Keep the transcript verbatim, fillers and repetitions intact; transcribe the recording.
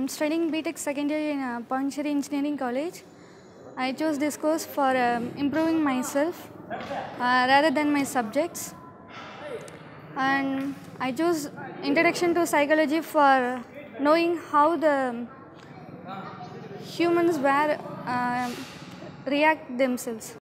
I'm studying B Tech second year in uh, Pondicherry Engineering College. I chose this course for um, improving myself uh, rather than my subjects. And I chose Introduction to Psychology for knowing how the humans were uh, react themselves.